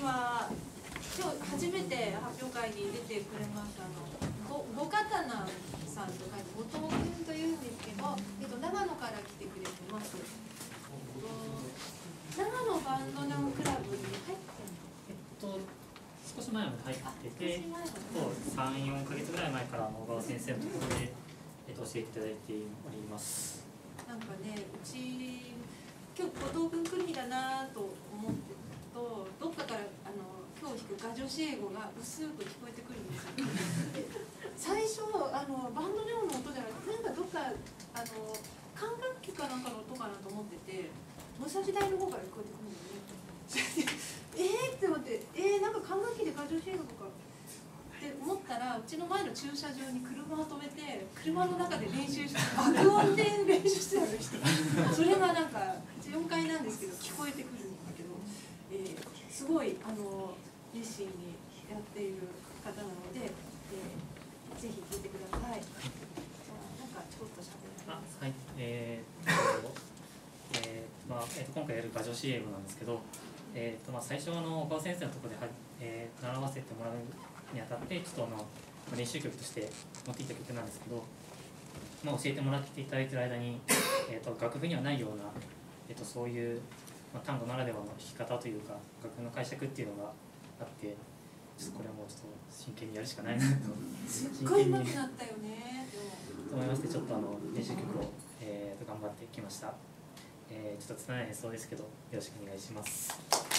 は今日初めて発表会に出てくれましたご刀さんとか後藤君というんですけど、長野から来てくれてます。長野バンドナンクラブに入ってるの？ 少し前まで入ってて、3、4ヶ月ぐらい前から小川先生のところで、教えていただいております。 なんかね、うち今日後藤君来る日だなと思ってると、どっかから今日弾くガ女子英語が薄く聞こえてくるんですよ。最初バンドネオンの音じゃなくて、なんかどっか管楽器かなんかの音かなと思ってて、武蔵大の方から聞こえてくるんだよね。って思って、なんか管楽器でガ女子英語とかって思ったら、うちの前の駐車場に車を止めて、車の中で練習して、爆音で練習してたんですよ。それがなんか4階なんですけど聞こえてくるんだけど、すごい熱心にやっている方なので、ぜひ聞いてください。なんかちょっと喋ります。 はい。今回やるガ女子英語なんですけど、最初小川先生のところで習わせてもらうにあたってちょっと練習曲として持ってきた曲なんですけど、教えてもらっていただいている間に、楽譜にはないような、そういう、単語ならではの弾き方というか楽譜の解釈っていうのがあって、ちょっとこれはもうちょっと真剣にやるしかないなとすっごい上手くなったよねと思いまして、ちょっと練習曲を、頑張ってきました。ちょっと拙い演奏ですけどよろしくお願いします。